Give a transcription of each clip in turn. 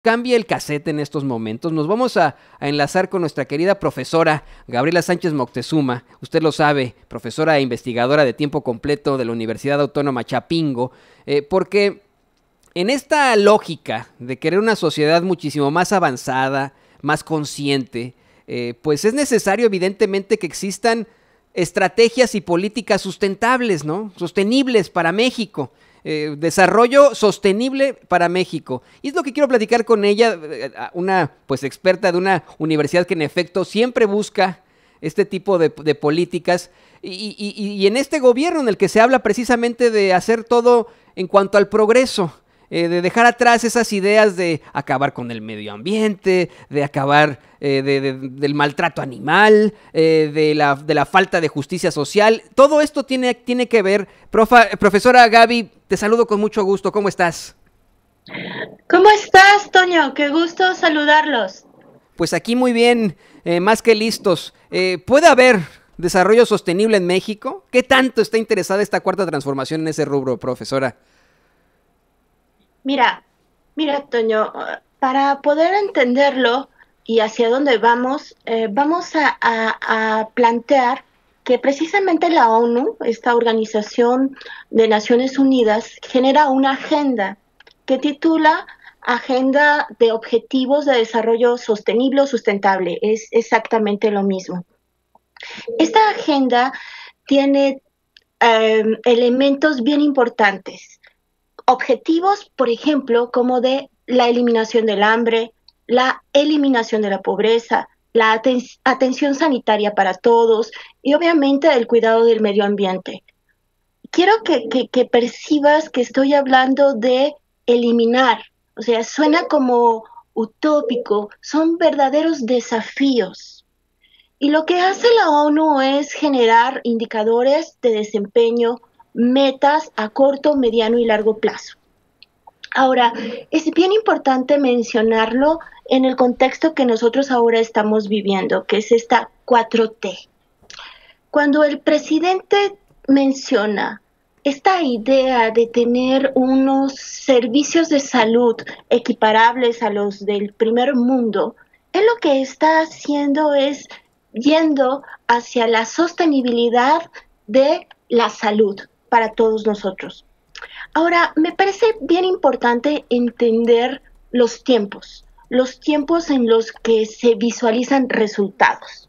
Cambia el cassette en estos momentos. Nos vamos a enlazar con nuestra querida profesora Gabriela Sánchez Moctezuma. Usted lo sabe, profesora e investigadora de tiempo completo de la Universidad Autónoma Chapingo, porque en esta lógica de querer una sociedad muchísimo más avanzada, más consciente, pues es necesario evidentemente que existan estrategias y políticas sustentables, ¿no? Sostenibles para México. Desarrollo sostenible para México. Y es lo que quiero platicar con ella, una pues experta de una universidad que en efecto siempre busca este tipo de políticas y en este gobierno en el que se habla precisamente de hacer todo en cuanto al progreso. De dejar atrás esas ideas de acabar con el medio ambiente, de acabar del maltrato animal, de la falta de justicia social. Todo esto tiene que ver. Profesora Gaby, te saludo con mucho gusto. ¿Cómo estás? ¿Cómo estás, Toño? Qué gusto saludarlos. Pues aquí muy bien, más que listos. ¿Puede haber desarrollo sostenible en México? ¿Qué tanto está interesada esta cuarta transformación en ese rubro, profesora? Mira, Toño, para poder entenderlo y hacia dónde vamos, vamos a plantear que precisamente la ONU, esta Organización de Naciones Unidas, genera una agenda que titula Agenda de Objetivos de Desarrollo Sostenible o Sustentable. Es exactamente lo mismo. Esta agenda tiene elementos bien importantes. Objetivos, por ejemplo, como de la eliminación del hambre, la eliminación de la pobreza, la atención sanitaria para todos y obviamente el cuidado del medio ambiente. Quiero que percibas que estoy hablando de eliminar, o sea, suena como utópico, son verdaderos desafíos. Y lo que hace la ONU es generar indicadores de desempeño, metas a corto, mediano y largo plazo. Ahora, es bien importante mencionarlo en el contexto que nosotros ahora estamos viviendo, que es esta 4T. Cuando el presidente menciona esta idea de tener unos servicios de salud equiparables a los del primer mundo, él lo que está haciendo es yendo hacia la sostenibilidad de la salud para todos nosotros. Ahora, me parece bien importante entender los tiempos en los que se visualizan resultados.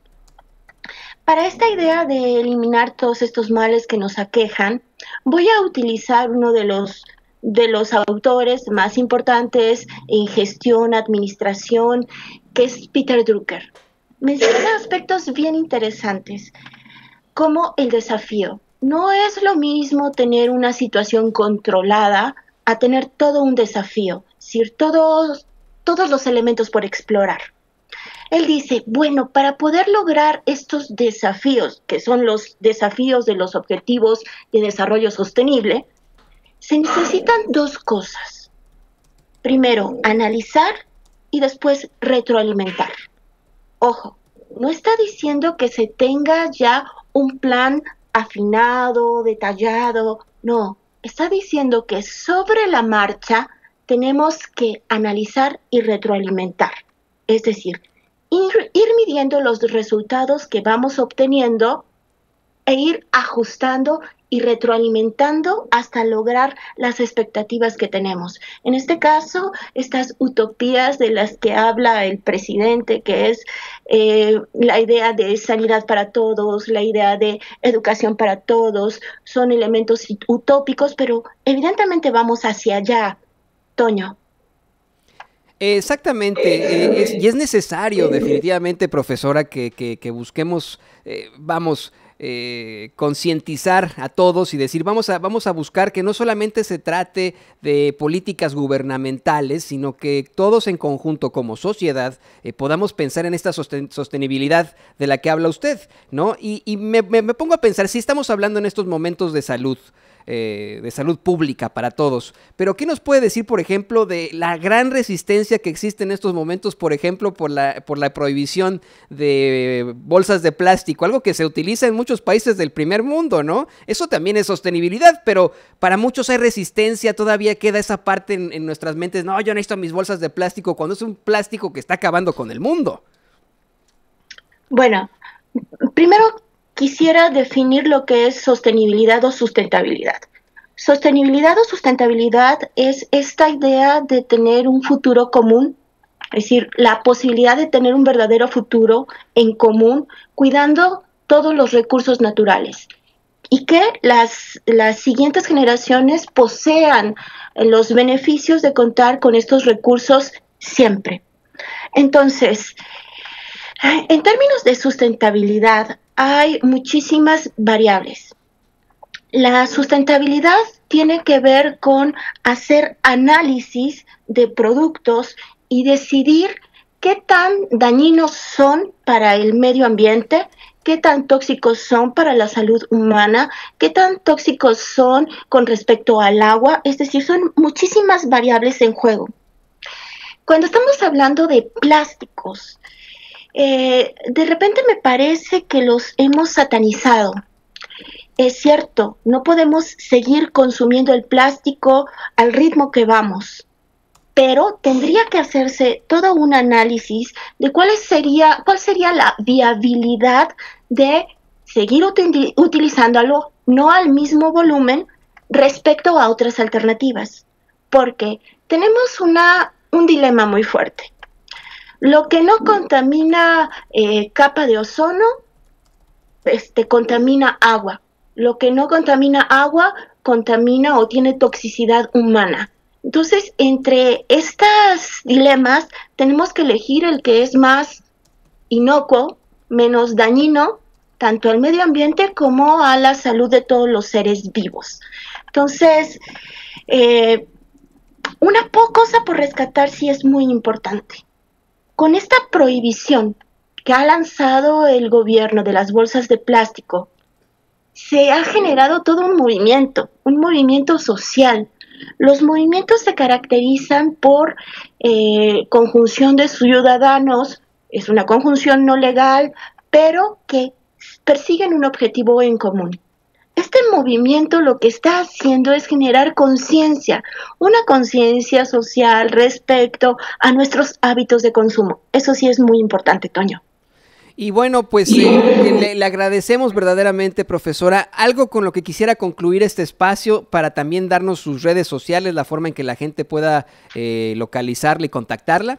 Para esta idea de eliminar todos estos males que nos aquejan, voy a utilizar uno de los autores más importantes en gestión, administración, que es Peter Drucker. Menciona aspectos bien interesantes, como el desafío. No es lo mismo tener una situación controlada a tener todo un desafío, es decir, todos los elementos por explorar. Él dice, bueno, para poder lograr estos desafíos, que son los desafíos de los objetivos de desarrollo sostenible, se necesitan dos cosas. Primero, analizar y después retroalimentar. Ojo, no está diciendo que se tenga ya un plan afinado, detallado, no, está diciendo que sobre la marcha tenemos que analizar y retroalimentar. Es decir, ir midiendo los resultados que vamos obteniendo e ir ajustando y retroalimentando hasta lograr las expectativas que tenemos. En este caso, estas utopías de las que habla el presidente, que es la idea de sanidad para todos, la idea de educación para todos, son elementos utópicos, pero evidentemente vamos hacia allá, Toño. Exactamente, y es necesario definitivamente, profesora, que busquemos, concientizar a todos y decir, vamos a buscar que no solamente se trate de políticas gubernamentales, sino que todos en conjunto como sociedad podamos pensar en esta sostenibilidad de la que habla usted, ¿no? Y me pongo a pensar, si estamos hablando en estos momentos de salud, de salud pública para todos. Pero ¿qué nos puede decir, por ejemplo, de la gran resistencia que existe en estos momentos, por ejemplo, por la prohibición de bolsas de plástico, algo que se utiliza en muchos países del primer mundo, ¿no? Eso también es sostenibilidad, pero para muchos hay resistencia, todavía queda esa parte en nuestras mentes, no, yo necesito mis bolsas de plástico, cuando es un plástico que está acabando con el mundo. Bueno, primero quisiera definir lo que es sostenibilidad o sustentabilidad. Sostenibilidad o sustentabilidad es esta idea de tener un futuro común, es decir, la posibilidad de tener un verdadero futuro en común, cuidando todos los recursos naturales y que las siguientes generaciones posean los beneficios de contar con estos recursos siempre. Entonces, en términos de sustentabilidad, hay muchísimas variables. La sustentabilidad tiene que ver con hacer análisis de productos y decidir qué tan dañinos son para el medio ambiente, qué tan tóxicos son para la salud humana, qué tan tóxicos son con respecto al agua, es decir, son muchísimas variables en juego. Cuando estamos hablando de plásticos, de repente me parece que los hemos satanizado. Es cierto, no podemos seguir consumiendo el plástico al ritmo que vamos, pero tendría que hacerse todo un análisis de cuál sería la viabilidad de seguir utilizándolo, no al mismo volumen respecto a otras alternativas, porque tenemos un dilema muy fuerte. Lo que no contamina capa de ozono, contamina agua. Lo que no contamina agua, contamina o tiene toxicidad humana. Entonces, entre estos dilemas, tenemos que elegir el que es más inocuo, menos dañino, tanto al medio ambiente como a la salud de todos los seres vivos. Entonces, una cosa por rescatar sí es muy importante. Con esta prohibición que ha lanzado el gobierno de las bolsas de plástico, se ha generado todo un movimiento social. Los movimientos se caracterizan por conjunción de ciudadanos, es una conjunción no legal, pero que persiguen un objetivo en común. Este movimiento lo que está haciendo es generar conciencia, una conciencia social respecto a nuestros hábitos de consumo. Eso sí es muy importante, Toño. Y bueno, pues le agradecemos verdaderamente, profesora. Algo con lo que quisiera concluir este espacio para también darnos sus redes sociales, la forma en que la gente pueda localizarla y contactarla.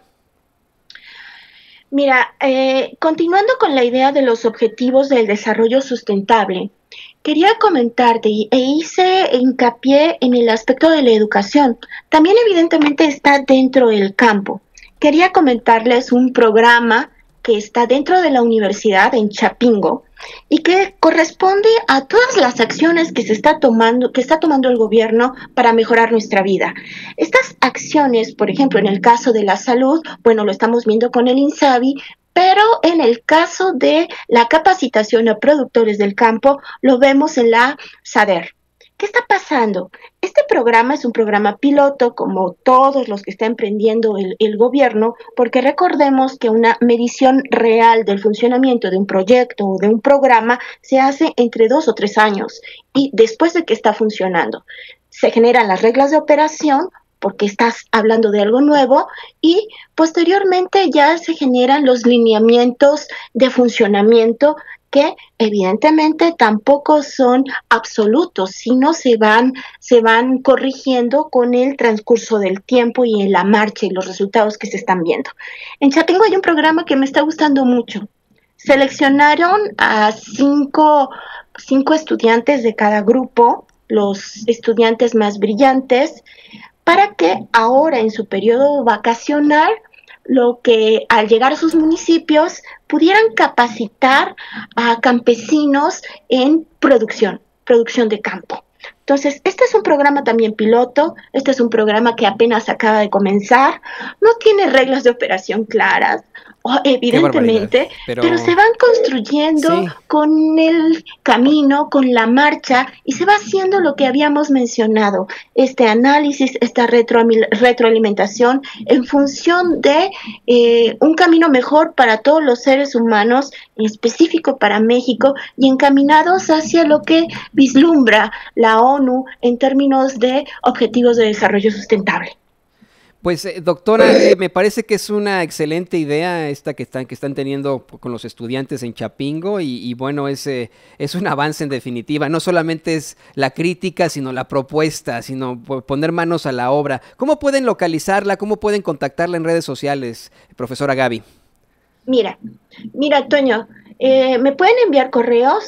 Mira, continuando con la idea de los objetivos del desarrollo sustentable, quería comentarte e hice hincapié en el aspecto de la educación. También evidentemente está dentro del campo. Quería comentarles un programa que está dentro de la universidad en Chapingo y que corresponde a todas las acciones que está tomando el gobierno para mejorar nuestra vida. Estas acciones, por ejemplo, en el caso de la salud, bueno, lo estamos viendo con el INSABI, pero en el caso de la capacitación a productores del campo, lo vemos en la SADER. ¿Qué está pasando? Este programa es un programa piloto, como todos los que está emprendiendo el gobierno, porque recordemos que una medición real del funcionamiento de un proyecto o de un programa se hace entre 2 o 3 años y después de que está funcionando. Se generan las reglas de operación porque estás hablando de algo nuevo y posteriormente ya se generan los lineamientos de funcionamiento que evidentemente tampoco son absolutos, sino se van corrigiendo con el transcurso del tiempo y en la marcha y los resultados que se están viendo. En Chapingo hay un programa que me está gustando mucho. Seleccionaron a cinco estudiantes de cada grupo, los estudiantes más brillantes, para que ahora en su periodo vacacional lo que al llegar a sus municipios pudieran capacitar a campesinos en producción de campo. Entonces, este es un programa también piloto, este es un programa que apenas acaba de comenzar, no tiene reglas de operación claras, Qué barbaridad. evidentemente, pero se Pero van construyendo sí. con el camino, con la marcha, y se va haciendo lo que habíamos mencionado, este análisis, esta retroalimentación en función de un camino mejor para todos los seres humanos, en específico para México, y encaminados hacia lo que vislumbra la ONU en términos de objetivos de desarrollo sustentable. Pues doctora, me parece que es una excelente idea esta que están teniendo con los estudiantes en Chapingo y bueno, es un avance en definitiva. No solamente es la crítica, sino la propuesta, sino poner manos a la obra. ¿Cómo pueden localizarla? ¿Cómo pueden contactarla en redes sociales, profesora Gaby? Mira, mira, Toño, me pueden enviar correos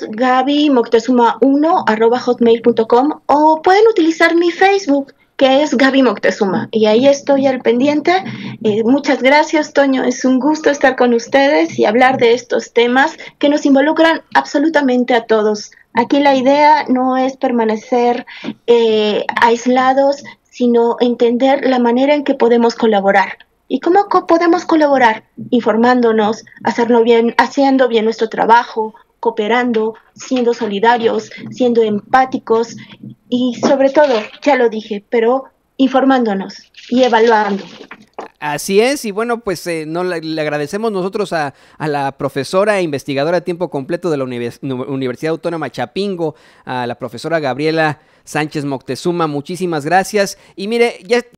gabymoctezuma1@hotmail.com o pueden utilizar mi Facebook, que es Gaby Moctezuma, y ahí estoy al pendiente. Muchas gracias, Toño, es un gusto estar con ustedes y hablar de estos temas que nos involucran absolutamente a todos. Aquí la idea no es permanecer aislados, sino entender la manera en que podemos colaborar. ¿Y cómo podemos colaborar? Informándonos, haciendo bien nuestro trabajo, cooperando, siendo solidarios, siendo empáticos y sobre todo, ya lo dije, pero informándonos y evaluando. Así es, y bueno, pues no, le agradecemos nosotros a la profesora e investigadora a tiempo completo de la Universidad Autónoma Chapingo, a la profesora Gabriela Sánchez Moctezuma, muchísimas gracias. Y mire, ya